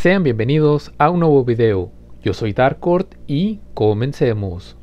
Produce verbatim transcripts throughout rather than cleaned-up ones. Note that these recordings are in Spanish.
Sean bienvenidos a un nuevo video. Yo soy Darkord y comencemos.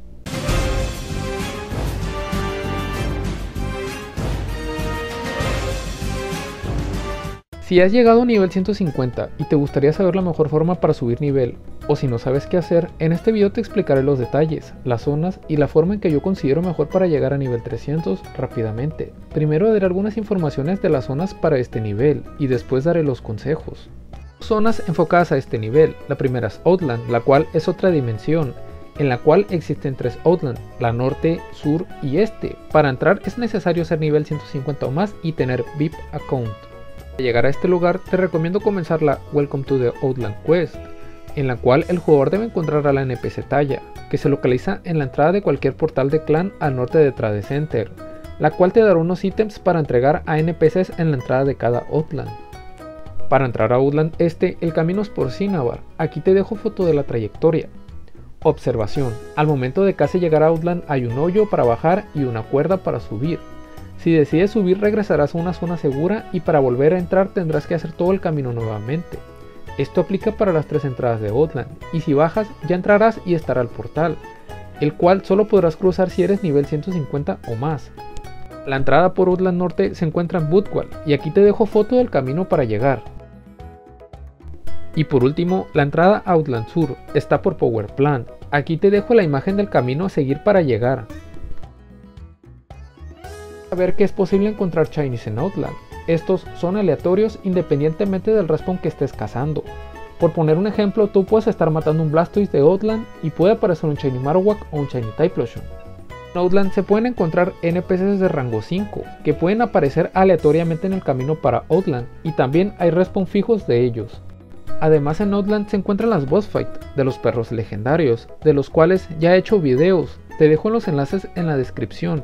Si has llegado a nivel ciento cincuenta y te gustaría saber la mejor forma para subir nivel, o si no sabes qué hacer, en este video te explicaré los detalles, las zonas y la forma en que yo considero mejor para llegar a nivel trescientos rápidamente. Primero daré algunas informaciones de las zonas para este nivel y después daré los consejos. Zonas enfocadas a este nivel. La primera es Outland, la cual es otra dimensión, en la cual existen tres Outland, la norte, sur y este. Para entrar es necesario ser nivel ciento cincuenta o más y tener V I P account. Para llegar a este lugar te recomiendo comenzar la Welcome to the Outland Quest, en la cual el jugador debe encontrar a la N P C Taya, que se localiza en la entrada de cualquier portal de clan al norte de Trade Center, la cual te dará unos ítems para entregar a N P Cs en la entrada de cada Outland. Para entrar a Outland este, el camino es por Cinnabar. Aquí te dejo foto de la trayectoria. Observación: al momento de casi llegar a Outland hay un hoyo para bajar y una cuerda para subir. Si decides subir regresarás a una zona segura y para volver a entrar tendrás que hacer todo el camino nuevamente. Esto aplica para las tres entradas de Outland, y si bajas ya entrarás y estará el portal, el cual solo podrás cruzar si eres nivel ciento cincuenta o más. La entrada por Outland Norte se encuentra en Bootwall y aquí te dejo foto del camino para llegar. Y por último, la entrada a Outland Sur está por Power Plant. Aquí te dejo la imagen del camino a seguir para llegar. Saber que es posible encontrar Shinies en Outland. Estos son aleatorios independientemente del respawn que estés cazando. Por poner un ejemplo, tú puedes estar matando un Blastoise de Outland y puede aparecer un Shiny Marowak o un Shiny Typhlosion. En Outland se pueden encontrar N P Cs de rango cinco, que pueden aparecer aleatoriamente en el camino para Outland, y también hay respawn fijos de ellos. Además en Outland se encuentran las boss fight de los perros legendarios, de los cuales ya he hecho videos, te dejo los enlaces en la descripción.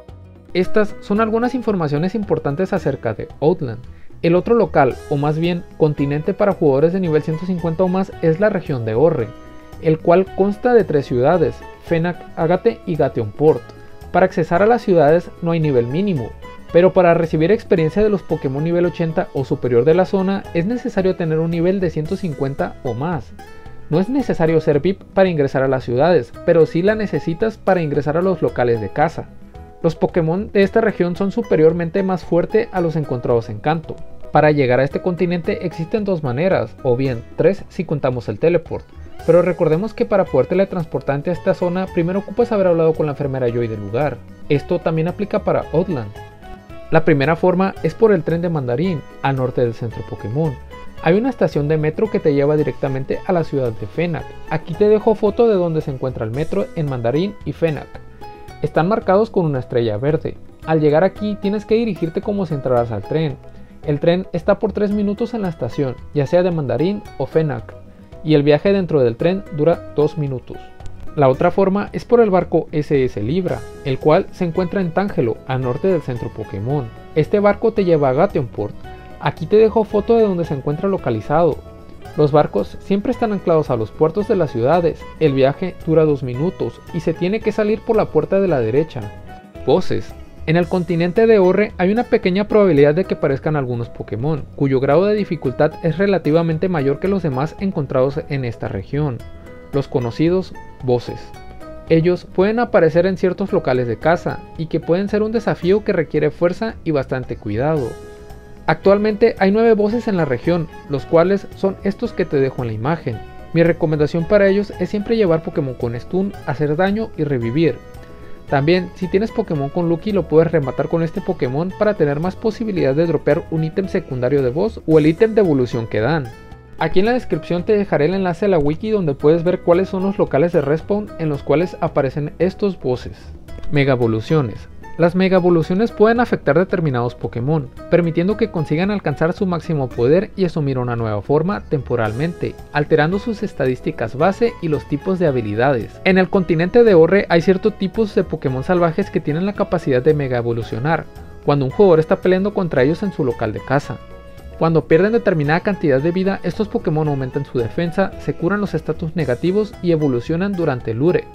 Estas son algunas informaciones importantes acerca de Outland. El otro local, o más bien continente para jugadores de nivel ciento cincuenta o más, es la región de Orre, el cual consta de tres ciudades, Fenac, Agate y Gateonport. Para accesar a las ciudades no hay nivel mínimo, pero para recibir experiencia de los Pokémon nivel ochenta o superior de la zona es necesario tener un nivel de ciento cincuenta o más. No es necesario ser V I P para ingresar a las ciudades, pero sí la necesitas para ingresar a los locales de caza. Los Pokémon de esta región son superiormente más fuertes a los encontrados en Kanto. Para llegar a este continente existen dos maneras, o bien tres si contamos el teleport, pero recordemos que para poder teletransportar a esta zona primero ocupas haber hablado con la enfermera Joy del lugar. Esto también aplica para Outland. La primera forma es por el tren de Mandarín, al norte del centro Pokémon. Hay una estación de metro que te lleva directamente a la ciudad de Fenac. Aquí te dejo foto de donde se encuentra el metro en Mandarín y Fenac. Están marcados con una estrella verde. Al llegar aquí tienes que dirigirte como si entraras al tren. El tren está por tres minutos en la estación, ya sea de Mandarín o Fenac, y el viaje dentro del tren dura dos minutos. La otra forma es por el barco S S Libra, el cual se encuentra en Tángelo, al norte del centro Pokémon. Este barco te lleva a Gateonport. Aquí te dejo foto de donde se encuentra localizado. Los barcos siempre están anclados a los puertos de las ciudades, el viaje dura dos minutos y se tiene que salir por la puerta de la derecha. Voces. En el continente de Orre hay una pequeña probabilidad de que aparezcan algunos Pokémon, cuyo grado de dificultad es relativamente mayor que los demás encontrados en esta región. Los conocidos voces. Ellos pueden aparecer en ciertos locales de caza y que pueden ser un desafío que requiere fuerza y bastante cuidado. Actualmente hay nueve bosses en la región, los cuales son estos que te dejo en la imagen. Mi recomendación para ellos es siempre llevar Pokémon con stun, hacer daño y revivir. También si tienes Pokémon con Lucky lo puedes rematar con este Pokémon para tener más posibilidad de dropear un ítem secundario de boss o el ítem de evolución que dan. Aquí en la descripción te dejaré el enlace a la wiki donde puedes ver cuáles son los locales de respawn en los cuales aparecen estos bosses. Mega evoluciones. Las mega evoluciones pueden afectar determinados Pokémon, permitiendo que consigan alcanzar su máximo poder y asumir una nueva forma temporalmente, alterando sus estadísticas base y los tipos de habilidades. En el continente de Orre hay ciertos tipos de Pokémon salvajes que tienen la capacidad de mega evolucionar, cuando un jugador está peleando contra ellos en su local de caza. Cuando pierden determinada cantidad de vida, estos Pokémon aumentan su defensa, se curan los estatus negativos y evolucionan durante el Lure.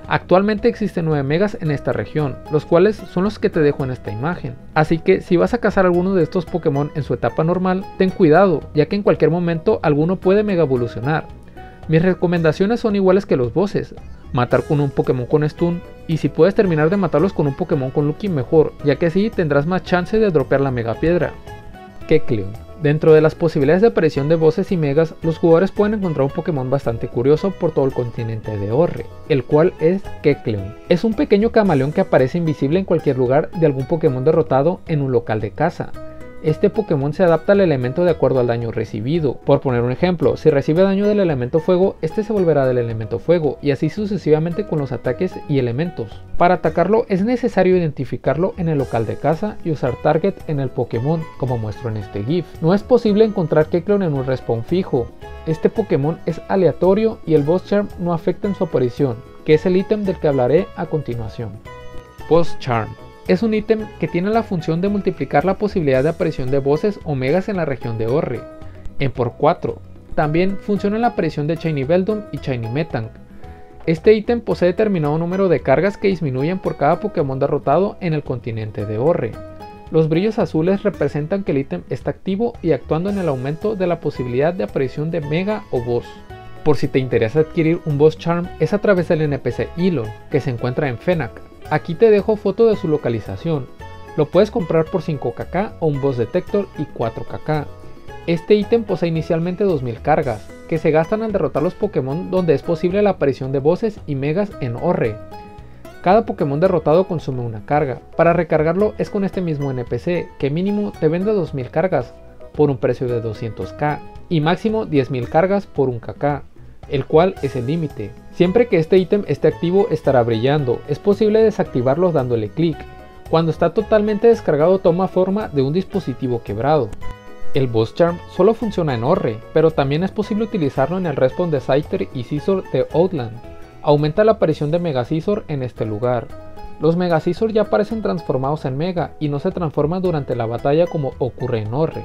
Actualmente existen nueve megas en esta región, los cuales son los que te dejo en esta imagen. Así que si vas a cazar alguno de estos Pokémon en su etapa normal, ten cuidado, ya que en cualquier momento alguno puede mega evolucionar. Mis recomendaciones son iguales que los bosses: matar con un Pokémon con stun, y si puedes terminar de matarlos con un Pokémon con Lucky mejor, ya que así tendrás más chance de dropear la mega piedra. Kecleon. Dentro de las posibilidades de aparición de bosses y megas, los jugadores pueden encontrar un Pokémon bastante curioso por todo el continente de Orre, el cual es Kecleon. Es un pequeño camaleón que aparece invisible en cualquier lugar de algún Pokémon derrotado en un local de caza. Este Pokémon se adapta al elemento de acuerdo al daño recibido. Por poner un ejemplo, si recibe daño del elemento fuego, este se volverá del elemento fuego, y así sucesivamente con los ataques y elementos. Para atacarlo es necesario identificarlo en el local de caza y usar target en el Pokémon, como muestro en este GIF. No es posible encontrar Kecleon en un respawn fijo. Este Pokémon es aleatorio y el Boss Charm no afecta en su aparición, que es el ítem del que hablaré a continuación. Boss Charm. Es un ítem que tiene la función de multiplicar la posibilidad de aparición de bosses o megas en la región de Orre, en por cuatro. También funciona en la aparición de Shiny Beldum y Shiny Metang. Este ítem posee determinado número de cargas que disminuyen por cada Pokémon derrotado en el continente de Orre. Los brillos azules representan que el ítem está activo y actuando en el aumento de la posibilidad de aparición de mega o boss. Por si te interesa adquirir un Boss Charm, es a través del N P C Elon, que se encuentra en Fenac. Aquí te dejo foto de su localización. Lo puedes comprar por cinco K K o un Boss Detector y cuatro K K. Este ítem posee inicialmente dos mil cargas, que se gastan al derrotar los Pokémon donde es posible la aparición de bosses y megas en Orre. Cada Pokémon derrotado consume una carga. Para recargarlo es con este mismo N P C, que mínimo te vende dos mil cargas por un precio de doscientos K y máximo diez mil cargas por un K K, el cual es el límite. Siempre que este ítem esté activo estará brillando. Es posible desactivarlo dándole clic. Cuando está totalmente descargado toma forma de un dispositivo quebrado. El Boss Charm solo funciona en Orre, pero también es posible utilizarlo en el respawn de Scyther y Scizor de Outland. Aumenta la aparición de Mega Scizor en este lugar. Los Mega Scizor ya aparecen transformados en Mega y no se transforman durante la batalla como ocurre en Orre.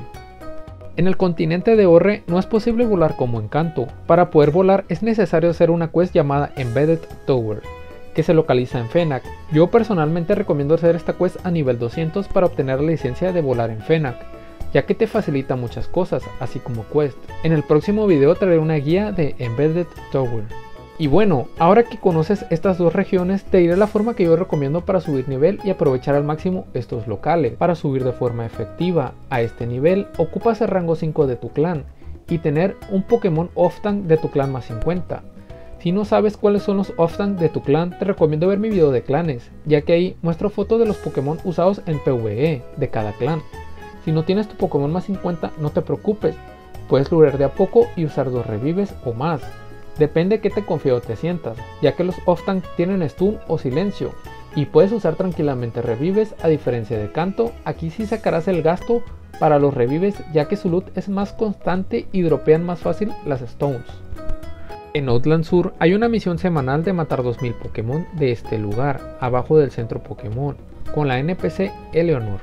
En el continente de Orre no es posible volar como en Kanto. Para poder volar es necesario hacer una quest llamada Embedded Tower, que se localiza en Fenac. Yo personalmente recomiendo hacer esta quest a nivel doscientos para obtener la licencia de volar en Fenac, ya que te facilita muchas cosas, así como quest. En el próximo video traeré una guía de Embedded Tower. Y bueno, ahora que conoces estas dos regiones, te diré la forma que yo recomiendo para subir nivel y aprovechar al máximo estos locales. Para subir de forma efectiva a este nivel, ocupas el rango cinco de tu clan y tener un Pokémon Off-Tank de tu clan más cincuenta. Si no sabes cuáles son los Off-Tank de tu clan, te recomiendo ver mi video de clanes, ya que ahí muestro fotos de los Pokémon usados en PvE de cada clan. Si no tienes tu Pokémon más cincuenta, no te preocupes, puedes lurear de a poco y usar dos revives o más. Depende que te confiado te sientas, ya que los Off-Tank tienen stun o silencio, y puedes usar tranquilamente revives. A diferencia de Kanto, aquí sí sacarás el gasto para los revives, ya que su loot es más constante y dropean más fácil las stones. En Outland Sur hay una misión semanal de matar dos mil Pokémon de este lugar, abajo del centro Pokémon, con la N P C Eleanor.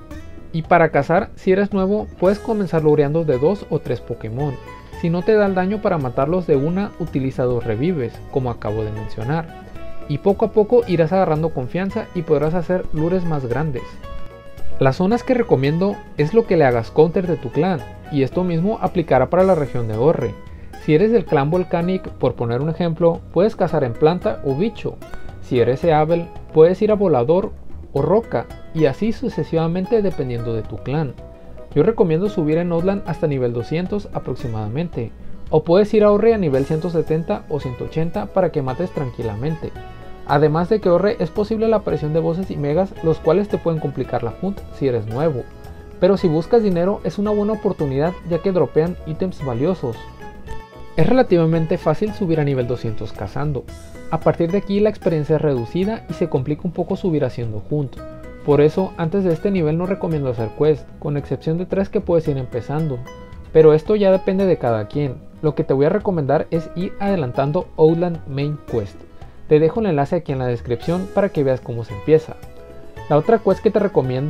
Y para cazar, si eres nuevo, puedes comenzar lureando de dos o tres Pokémon. Si no te da el daño para matarlos de una, utiliza dos revives, como acabo de mencionar. Y poco a poco irás agarrando confianza y podrás hacer lures más grandes. Las zonas que recomiendo es lo que le hagas counter de tu clan, y esto mismo aplicará para la región de Orre. Si eres del clan Volcanic, por poner un ejemplo, puedes cazar en planta o bicho. Si eres Eabel, puedes ir a volador o roca, y así sucesivamente dependiendo de tu clan. Yo recomiendo subir en Outland hasta nivel doscientos aproximadamente, o puedes ir a Orre a nivel ciento setenta o ciento ochenta para que mates tranquilamente. Además de que Orre es posible la aparición de bosses y megas, los cuales te pueden complicar la hunt si eres nuevo, pero si buscas dinero es una buena oportunidad ya que dropean ítems valiosos. Es relativamente fácil subir a nivel doscientos cazando. A partir de aquí la experiencia es reducida y se complica un poco subir haciendo hunt. Por eso antes de este nivel no recomiendo hacer quest, con excepción de tres que puedes ir empezando. Pero esto ya depende de cada quien. Lo que te voy a recomendar es ir adelantando Outland Main Quest. Te dejo el enlace aquí en la descripción para que veas cómo se empieza. La otra quest que te recomiendo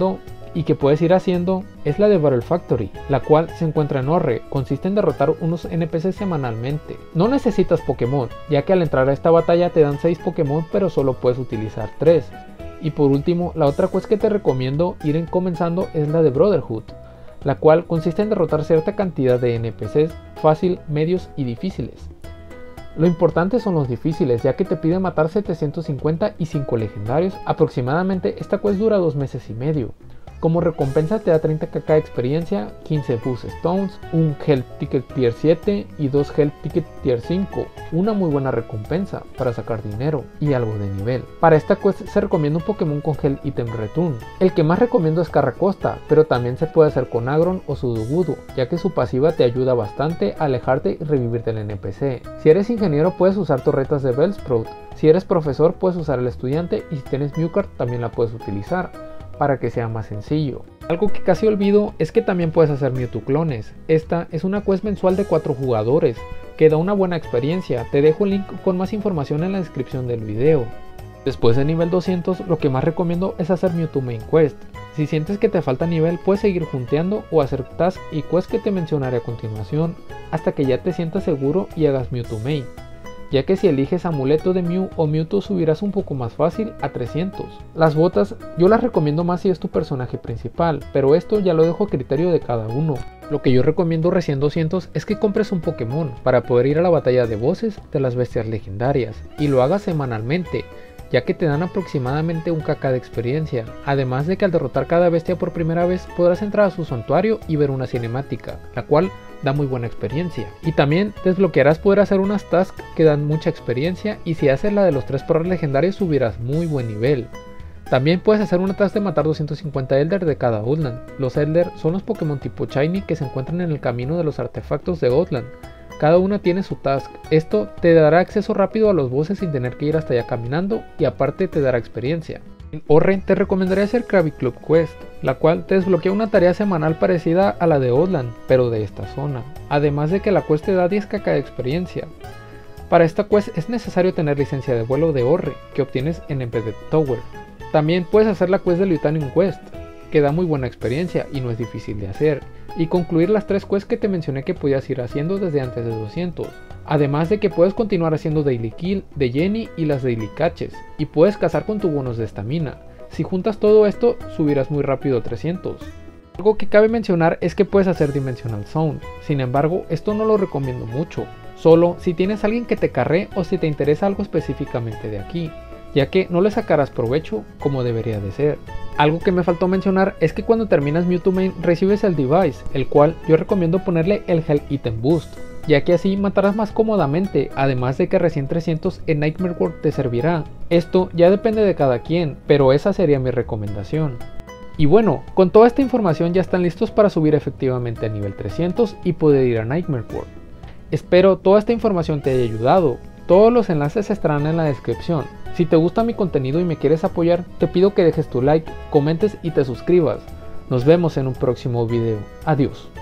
y que puedes ir haciendo es la de Battle Factory, la cual se encuentra en Orre, consiste en derrotar unos N P Cs semanalmente. No necesitas Pokémon, ya que al entrar a esta batalla te dan seis Pokémon pero solo puedes utilizar tres. Y por último, la otra quest que te recomiendo ir en comenzando es la de Brotherhood, la cual consiste en derrotar cierta cantidad de N P Cs fácil, medios y difíciles. Lo importante son los difíciles, ya que te pide matar setecientos cincuenta y cinco legendarios. Aproximadamente esta quest dura dos meses y medio. Como recompensa te da treinta K K de experiencia, quince Boost Stones, un Health Ticket Tier siete y dos Health Ticket Tier cinco, una muy buena recompensa para sacar dinero y algo de nivel. Para esta quest se recomienda un Pokémon con Health Item Return. El que más recomiendo es Carracosta, pero también se puede hacer con Agron o Sudowoodo, ya que su pasiva te ayuda bastante a alejarte y revivirte el N P C. Si eres ingeniero puedes usar torretas de Bellsprout, si eres profesor puedes usar el estudiante y si tienes Mewcard también la puedes utilizar, para que sea más sencillo. Algo que casi olvido es que también puedes hacer Mewtwo clones. Esta es una quest mensual de cuatro jugadores, que da una buena experiencia. Te dejo el link con más información en la descripción del video. Después de nivel doscientos, lo que más recomiendo es hacer Mewtwo Main Quest. Si sientes que te falta nivel, puedes seguir junteando o hacer tasks y quests que te mencionaré a continuación, hasta que ya te sientas seguro y hagas Mewtwo Main, ya que si eliges Amuleto de Mew o Mewtwo subirás un poco más fácil a trescientos. Las botas yo las recomiendo más si es tu personaje principal, pero esto ya lo dejo a criterio de cada uno. Lo que yo recomiendo recién doscientos es que compres un Pokémon para poder ir a la batalla de bosses de las bestias legendarias y lo hagas semanalmente, ya que te dan aproximadamente un K K de experiencia, además de que al derrotar cada bestia por primera vez podrás entrar a su santuario y ver una cinemática, la cual da muy buena experiencia. Y también desbloquearás poder hacer unas tasks que dan mucha experiencia y si haces la de los tres perros legendarios subirás muy buen nivel. También puedes hacer una task de matar doscientos cincuenta Elder de cada Outland. Los Elder son los Pokémon tipo Shiny que se encuentran en el camino de los artefactos de Outland. Cada una tiene su task. Esto te dará acceso rápido a los bosses sin tener que ir hasta allá caminando y aparte te dará experiencia. En Orre te recomendaría hacer Krabby Club Quest, la cual te desbloquea una tarea semanal parecida a la de Outland, pero de esta zona, además de que la quest te da diez K K de experiencia. Para esta quest es necesario tener licencia de vuelo de Orre, que obtienes en Embedded Tower. También puedes hacer la quest de Lutanium Quest, que da muy buena experiencia y no es difícil de hacer, y concluir las tres quests que te mencioné que podías ir haciendo desde antes de doscientos. Además de que puedes continuar haciendo Daily Kill de Jenny y las Daily Catches, y puedes cazar con tu bonus de estamina. Si juntas todo esto, subirás muy rápido a trescientos. Algo que cabe mencionar es que puedes hacer Dimensional Zone, sin embargo esto no lo recomiendo mucho, solo si tienes alguien que te carree o si te interesa algo específicamente de aquí, ya que no le sacarás provecho como debería de ser. Algo que me faltó mencionar es que cuando terminas Mewtwo Main recibes el device, el cual yo recomiendo ponerle el Health Item Boost, ya que así matarás más cómodamente, además de que recién trescientos en Nightmare World te servirá. Esto ya depende de cada quien, pero esa sería mi recomendación. Y bueno, con toda esta información ya están listos para subir efectivamente a nivel trescientos y poder ir a Nightmare World. Espero toda esta información te haya ayudado. Todos los enlaces estarán en la descripción. Si te gusta mi contenido y me quieres apoyar, te pido que dejes tu like, comentes y te suscribas. Nos vemos en un próximo video. Adiós.